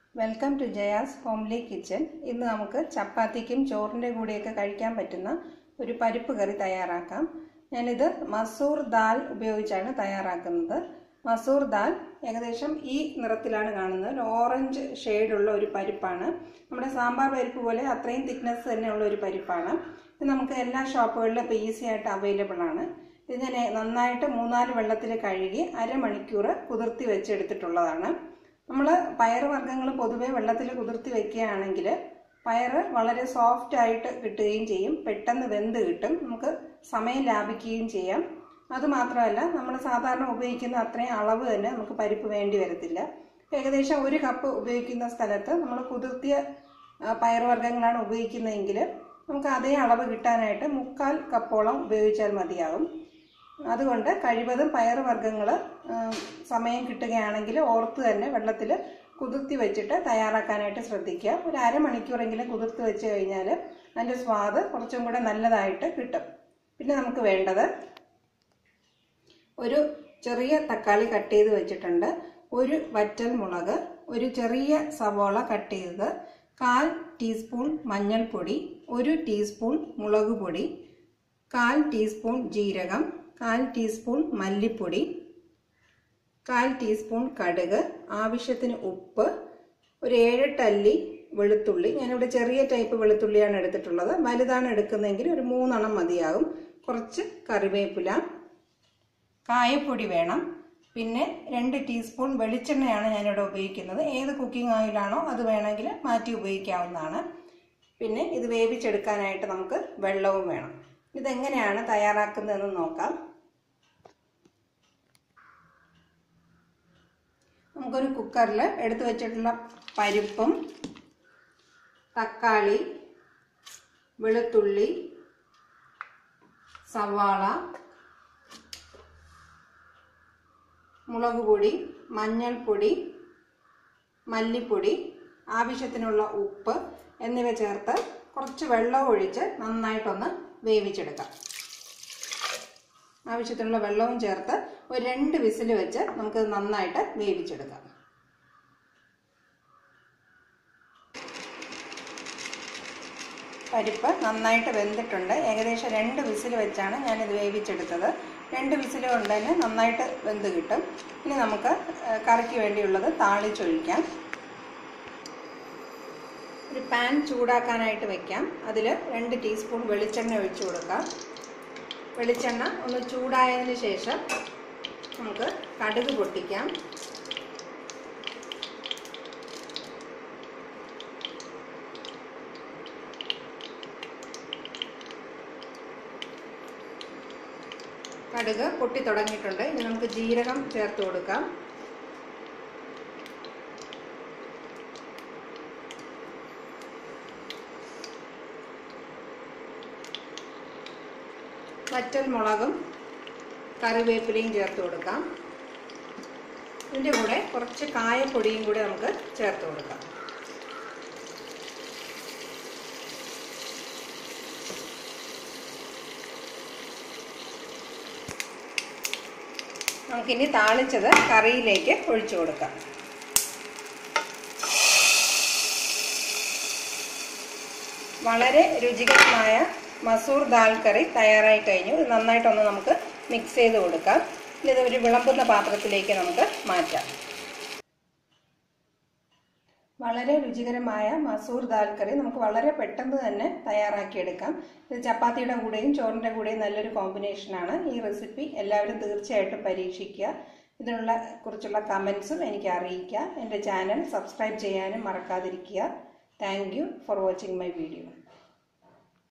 Welcome to Jaya's homely kitchen. ഇന്ന് നമുക്ക് ചപ്പാത്തിക്കും ചോറിൻ്റെ കൂടെയൊക്കെ കഴിക്കാൻ പറ്റുന്ന ഒരു പരിപ്പ് കറി തയ്യാറാക്കാം. ഞാനിത് മസൂർ ദാൽ ഉപയോഗിച്ചാണ് തയ്യാറാക്കുന്നത്. മസൂർ ദാൽ ഏകദേശം ഈ നിറത്തിലാണ് കാണുന്നത്. ഒരു ഓറഞ്ച് ഷെയ്ഡുള്ള ഒരു പരിപ്പാണ്. നമ്മുടെ സാമ്പാർ പരിപ്പ് പോലെ അത്രയും തിക്നെസ് തന്നെയുള്ള ഒരു പരിപ്പാണ്. ഇത് നമുക്ക് എല്ലാ ഷോപ്പുകളിലും ഇപ്പോൾ ഈസി ആയിട്ട് അവൈലബിൾ ആണ്. ഇത് ഞാൻ നന്നായിട്ട് 3-4 വെള്ളത്തിൽ കഴുകി അരമണിക്കൂർ കുതിർത്തി വെച്ചെടുത്തിട്ടുള്ളതാണ്. നമ്മൾ പയറുവർഗ്ഗങ്ങൾ പൊതുവെ വെള്ളത്തിൽ കുതിർത്തി വെക്കുകയാണെങ്കിൽ പയറ് വളരെ സോഫ്റ്റ് ആയിട്ട് കിട്ടുകയും ചെയ്യും, പെട്ടെന്ന് വെന്ത് കിട്ടും, നമുക്ക് സമയം ലാഭിക്കുകയും ചെയ്യാം. അതുമാത്രമല്ല, നമ്മൾ സാധാരണ ഉപയോഗിക്കുന്ന അത്രയും അളവ് തന്നെ നമുക്ക് പരിപ്പ് വേണ്ടി വരത്തില്ല. ഏകദേശം 1 കപ്പ് ഉപയോഗിക്കുന്ന സ്ഥലത്ത് നമ്മൾ കുതിർത്തിയ പയറുവർഗ്ഗങ്ങളാണ് ഉപയോഗിക്കുന്നതെങ്കിൽ നമുക്ക് അതേ അളവ് കിട്ടാനായിട്ട് 3/4 കപ്പോളം ഉപയോഗിച്ചാൽ മതിയാകും. അതുകൊണ്ട് കഴിവതും പയറുവർഗ്ഗങ്ങൾ സമയം കിട്ടുകയാണെങ്കിൽ ഓർത്ത് തന്നെ വെള്ളത്തിൽ കുതിർത്തി വെച്ചിട്ട് തയ്യാറാക്കാനായിട്ട് ശ്രദ്ധിക്കുക. ഒരു അരമണിക്കൂറെങ്കിലും കുതിർത്തി വെച്ച് കഴിഞ്ഞാൽ അതിൻ്റെ സ്വാദ് കുറച്ചും കൂടെ നല്ലതായിട്ട് കിട്ടും. പിന്നെ നമുക്ക് വേണ്ടത് ഒരു ചെറിയ തക്കാളി കട്ട് ചെയ്ത് വെച്ചിട്ടുണ്ട്, 1 വറ്റൽ മുളക്, ഒരു ചെറിയ സവോള കട്ട് ചെയ്തത്, 1/4 ടീസ്പൂൺ മഞ്ഞൾപ്പൊടി, 1 ടീസ്പൂൺ മുളക് പൊടി, 1/4 ടീസ്പൂൺ ജീരകം, 1/4 ടീസ്പൂൺ മല്ലിപ്പൊടി, 1/4 ടീസ്പൂൺ കടുക്, ആവശ്യത്തിന് ഉപ്പ്, ഒരു 7-8 അല്ലി വെളുത്തുള്ളി. ഞാനിവിടെ ചെറിയ ടൈപ്പ് വെളുത്തുള്ളിയാണ് എടുത്തിട്ടുള്ളത്. വലുതാണ് എടുക്കുന്നതെങ്കിൽ ഒരു 3 എണ്ണം മതിയാകും. കുറച്ച് കറിവേപ്പില, കായപ്പൊടി വേണം. പിന്നെ 2 ടീസ്പൂൺ വെളിച്ചെണ്ണയാണ് ഞാനിവിടെ ഉപയോഗിക്കുന്നത്. ഏത് കുക്കിംഗ് ഓയിലാണോ അത് വേണമെങ്കിൽ മാറ്റി ഉപയോഗിക്കാവുന്നതാണ്. പിന്നെ ഇത് വേവിച്ചെടുക്കാനായിട്ട് നമുക്ക് വെള്ളവും വേണം. ഇതെങ്ങനെയാണ് തയ്യാറാക്കുന്നതെന്ന് നോക്കാം. നമുക്കൊരു കുക്കറിൽ എടുത്തു വെച്ചിട്ടുള്ള പരിപ്പും തക്കാളി, വെളുത്തുള്ളി, സവാള, മുളക് പൊടി, മഞ്ഞൾപ്പൊടി, മല്ലിപ്പൊടി, ആവശ്യത്തിനുള്ള ഉപ്പ് എന്നിവ ചേർത്ത് കുറച്ച് വെള്ളം ഒഴിച്ച് നന്നായിട്ടൊന്ന് വേവിച്ചെടുക്കാം. ആവശ്യത്തിനുള്ള വെള്ളവും ചേർത്ത് ഒരു 2 വിസിൽ വെച്ച് നമുക്ക് നന്നായിട്ട് വേവിച്ചെടുക്കാം. പരിപ്പ് നന്നായിട്ട് വെന്തിട്ടുണ്ട്. ഏകദേശം 2 വിസിൽ വെച്ചാണ് ഞാനിത് വേവിച്ചെടുത്തത്. 2 വിസിൽ കൊണ്ട് തന്നെ നന്നായിട്ട് വെന്ത് കിട്ടും. ഇനി നമുക്ക് കറിക്ക് വേണ്ടിയുള്ളത് താളിച്ചൊഴിക്കാം. ഒരു പാൻ ചൂടാക്കാനായിട്ട് വെക്കാം. അതിൽ 2 ടീസ്പൂൺ വെളിച്ചെണ്ണ ഒഴിച്ചു കൊടുക്കാം. വെളിച്ചെണ്ണ ഒന്ന് ചൂടായതിന് ശേഷം നമുക്ക് കടുക് പൊട്ടിക്കാം. കടുക് പൊട്ടി തുടങ്ങിയിട്ടുണ്ട്. ഇനി നമുക്ക് ജീരകം ചേർത്ത് കൊടുക്കാം. വറ്റൽ മുളകും കറിവേപ്പിലയും ചേർത്ത് കൊടുക്കാം. ഇതിൻ്റെ കൂടെ കുറച്ച് കായപ്പൊടിയും കൂടെ നമുക്ക് ചേർത്ത് കൊടുക്കാം. നമുക്കിനി താളിച്ചത് കറിയിലേക്ക് ഒഴിച്ചു കൊടുക്കാം. വളരെ രുചികരമായ മസൂർ ദാൽ കറി തയ്യാറായി കഴിഞ്ഞു. ഇത് നന്നായിട്ടൊന്ന് നമുക്ക് മിക്സ് ചെയ്ത് കൊടുക്കാം. ഇത് ഒരു വിളമ്പുന്ന പാത്രത്തിലേക്ക് നമുക്ക് മാറ്റാം. വളരെ രുചികരമായ മസൂർ ദാൽ കറി നമുക്ക് വളരെ പെട്ടെന്ന് തന്നെ തയ്യാറാക്കിയെടുക്കാം. ഇത് ചപ്പാത്തിയുടെ കൂടെയും ചോറിൻ്റെ കൂടെയും നല്ലൊരു കോമ്പിനേഷനാണ്. ഈ റെസിപ്പി എല്ലാവരും തീർച്ചയായിട്ടും പരീക്ഷിക്കുക. ഇതിനുള്ള കുറിച്ചുള്ള കമൻസും എനിക്ക് അറിയിക്കുക. എൻ്റെ ചാനൽ സബ്സ്ക്രൈബ് ചെയ്യാനും മറക്കാതിരിക്കുക. Thank you for watching my video.